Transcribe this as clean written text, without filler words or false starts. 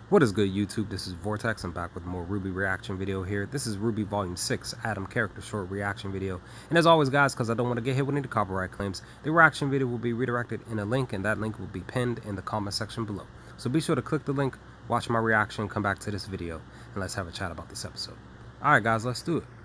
What is good, YouTube? This is Vortex. I'm back with more RWBY reaction video here. This is RWBY Volume 6, Adam Character Short Reaction Video. And as always, guys, because I don't want to get hit with any copyright claims, the reaction video will be redirected in a link, and that link will be pinned in the comment section below. So be sure to click the link, watch my reaction, come back to this video, and let's have a chat about this episode. Alright, guys, let's do it.